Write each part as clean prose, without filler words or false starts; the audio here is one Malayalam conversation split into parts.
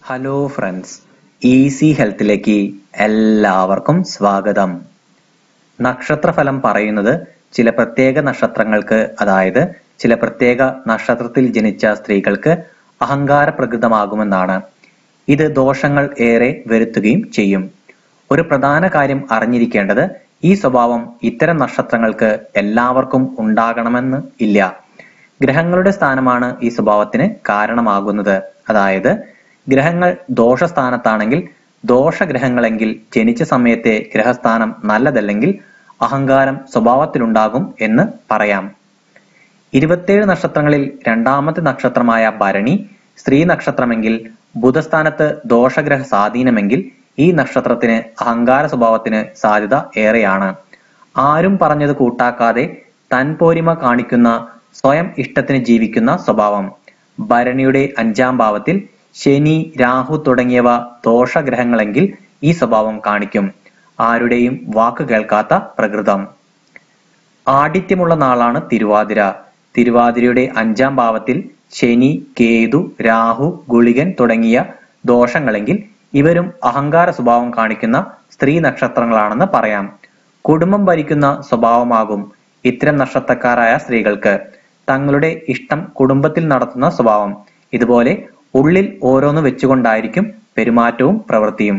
ഹലോ ഫ്രണ്ട്സ്, ഈസി ഹെൽത്തിലേക്ക് എല്ലാവർക്കും സ്വാഗതം. നക്ഷത്രഫലം പറയുന്നത് ചില പ്രത്യേക നക്ഷത്രങ്ങൾക്ക്, അതായത് ചില പ്രത്യേക നക്ഷത്രത്തിൽ ജനിച്ച സ്ത്രീകൾക്ക് അഹങ്കാര പ്രകൃതമാകുമെന്നാണ്. ഇത് ദോഷങ്ങൾ ഏറെ വരുത്തുകയും ചെയ്യും. ഒരു പ്രധാന കാര്യം അറിഞ്ഞിരിക്കേണ്ടത്, ഈ സ്വഭാവം ഇത്തരം നക്ഷത്രങ്ങൾക്ക് എല്ലാവർക്കും ഉണ്ടാകണമെന്ന് ഇല്ല. ഗ്രഹങ്ങളുടെ സ്ഥാനമാണ് ഈ സ്വഭാവത്തിന് കാരണമാകുന്നത്. അതായത് ഗ്രഹങ്ങൾ ദോഷസ്ഥാനത്താണെങ്കിൽ, ദോഷഗ്രഹങ്ങളെങ്കിൽ ജനിച്ച സമയത്തെ ഗ്രഹസ്ഥാനം നല്ലതല്ലെങ്കിൽ അഹങ്കാരം സ്വഭാവത്തിലുണ്ടാകും എന്ന് പറയാം. 27 നക്ഷത്രങ്ങളിൽ രണ്ടാമത്തെ നക്ഷത്രമായ ഭരണി സ്ത്രീ നക്ഷത്രമെങ്കിൽ, ബുധസ്ഥാനത്ത് ദോഷഗ്രഹ സ്വാധീനമെങ്കിൽ ഈ നക്ഷത്രത്തിന് അഹങ്കാര സ്വഭാവത്തിന് സാധ്യത ഏറെയാണ്. ആരും പറഞ്ഞത് കൂട്ടാക്കാതെ തൻപോരിമ കാണിക്കുന്ന, സ്വയം ഇഷ്ടത്തിന് ജീവിക്കുന്ന സ്വഭാവം. ഭരണിയുടെ 5ാം ഭാവത്തിൽ ശനി, രാഹു തുടങ്ങിയവ ദോഷഗ്രഹങ്ങളെങ്കിൽ ഈ സ്വഭാവം കാണിക്കും. ആരുടെയും വാക്ക് കേൾക്കാത്ത പ്രകൃതം. ആഠിത്യമുള്ള നാളാണ് തിരുവാതിര. തിരുവാതിരയുടെ 5ാം ഭാവത്തിൽ ശനി, കേതു, രാഹു, ഗുളികൻ തുടങ്ങിയ ദോഷങ്ങളെങ്കിൽ ഇവരും അഹങ്കാര സ്വഭാവം കാണിക്കുന്ന സ്ത്രീ നക്ഷത്രങ്ങളാണെന്ന് പറയാം. കുടുംബം ഭരിക്കുന്ന സ്വഭാവമാകും ഇത്തരം നക്ഷത്രക്കാരായ സ്ത്രീകൾക്ക്. തങ്ങളുടെ ഇഷ്ടം കുടുംബത്തിൽ നടത്തുന്ന സ്വഭാവം. ഇതുപോലെ ഉള്ളിൽ ഓരോന്ന് വെച്ചുകൊണ്ടായിരിക്കും പെരുമാറ്റവും പ്രവൃത്തിയും.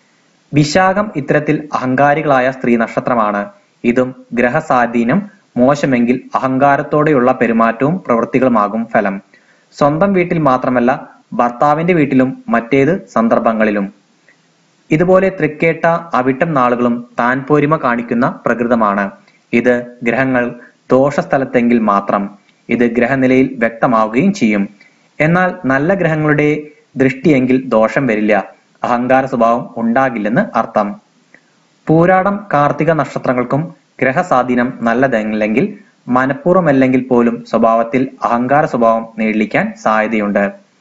വിശാഖം ഇത്തരത്തിൽ അഹങ്കാരികളായ സ്ത്രീ നക്ഷത്രമാണ്. ഇതും ഗ്രഹസ്വാധീനം മോശമെങ്കിൽ അഹങ്കാരത്തോടെയുള്ള പെരുമാറ്റവും പ്രവൃത്തികളുമാകും ഫലം. സ്വന്തം വീട്ടിൽ മാത്രമല്ല, ഭർത്താവിന്റെ വീട്ടിലും മറ്റേത് സന്ദർഭങ്ങളിലും. ഇതുപോലെ തൃക്കേട്ട, അവിട്ടം നാളുകളും താൻ പോരിമ കാണിക്കുന്ന പ്രകൃതമാണ്. ഇത് ഗ്രഹങ്ങൾ ദോഷസ്ഥലത്തെങ്കിൽ മാത്രം. ഇത് ഗ്രഹനിലയിൽ വ്യക്തമാവുകയും ചെയ്യും. എന്നാൽ നല്ല ഗ്രഹങ്ങളുടെ ദൃഷ്ടിയെങ്കിൽ ദോഷം വരില്ല, അഹങ്കാര സ്വഭാവം ഉണ്ടാകില്ലെന്ന് അർത്ഥം. പൂരാടം, കാർത്തിക നക്ഷത്രങ്ങൾക്കും ഗ്രഹസ്വാധീനം നല്ലതല്ലെങ്കിൽ, മനഃപൂർവ്വമല്ലെങ്കിൽ പോലും സ്വഭാവത്തിൽ അഹങ്കാര സ്വഭാവം നേടിക്കാൻ സാധ്യതയുണ്ട്.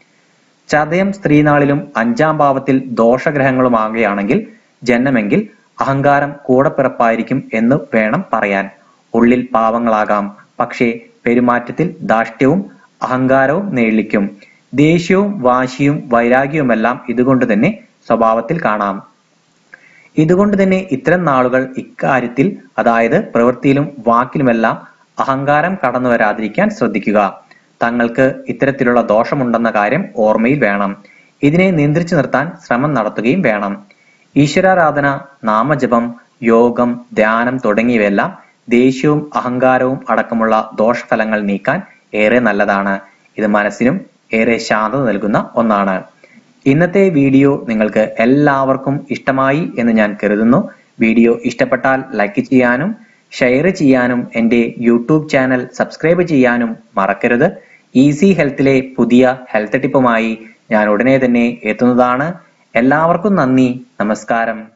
ചതയം സ്ത്രീനാളിലും 5ാം ഭാവത്തിൽ ദോഷഗ്രഹങ്ങളുമാകുകയാണെങ്കിൽ ജന്മമെങ്കിൽ അഹങ്കാരം കൂടപ്പിറപ്പായിരിക്കും എന്ന് വേണം പറയാൻ. ഉള്ളിൽ പാവങ്ങളാകാം, പക്ഷേ പെരുമാറ്റത്തിൽ ധാർഷ്ട്യവും അഹങ്കാരവും നേളിക്കും. ദേഷ്യവും വാശിയും വൈരാഗ്യവുമെല്ലാം ഇതുകൊണ്ട് തന്നെ സ്വഭാവത്തിൽ കാണാം. ഇതുകൊണ്ട് തന്നെ ഇത്തരം നാളുകൾ ഇക്കാര്യത്തിൽ, അതായത് പ്രവൃത്തിയിലും വാക്കിലുമെല്ലാം അഹങ്കാരം കടന്നു വരാതിരിക്കാൻ ശ്രദ്ധിക്കുക. തങ്ങൾക്ക് ഇത്തരത്തിലുള്ള ദോഷമുണ്ടെന്ന കാര്യം ഓർമ്മയിൽ വേണം. ഇതിനെ നിയന്ത്രിച്ചു നിർത്താൻ ശ്രമം നടത്തുകയും വേണം. ഈശ്വരാരാധന, നാമജപം, യോഗം, ധ്യാനം തുടങ്ങിയവയെല്ലാം ദേഷ്യവും അഹങ്കാരവും അടക്കമുള്ള ദോഷഫലങ്ങൾ നീക്കാൻ ഏറെ നല്ലതാണ്. ഇത് മനസ്സിനും ഏറെ ശാന്തത നൽകുന്ന ഒന്നാണ്. ഇന്നത്തെ വീഡിയോ നിങ്ങൾക്ക് എല്ലാവർക്കും ഇഷ്ടമായി എന്ന് ഞാൻ കരുതുന്നു. വീഡിയോ ഇഷ്ടപ്പെട്ടാൽ ലൈക്ക് ചെയ്യാനും ഷെയർ ചെയ്യാനും എൻ്റെ യൂട്യൂബ് ചാനൽ സബ്സ്ക്രൈബ് ചെയ്യാനും മറക്കരുത്. ഈസി ഹെൽത്തിലെ പുതിയ ഹെൽത്ത് ടിപ്പുമായി ഞാൻ ഉടനെ തന്നെ എത്തുന്നതാണ്. എല്ലാവർക്കും നന്ദി, നമസ്കാരം.